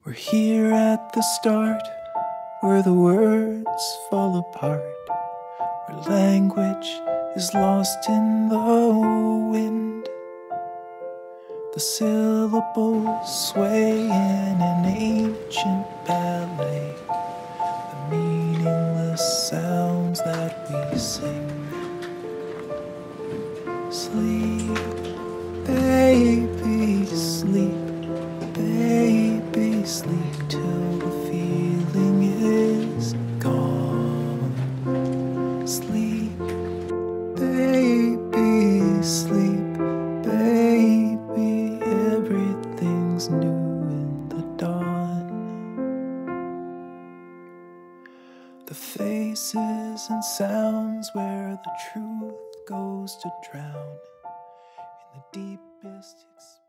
We're here at the start, where the words fall apart, where language is lost in the wind. The syllables sway in an ancient ballet, the meaningless sounds that we sing. Sleep, baby, sleep. Baby, sleep till the feeling is gone. Sleep, baby, sleep. Baby, everything's new in the dawn. The faces and sounds where the truth goes to drown in the deepest experience.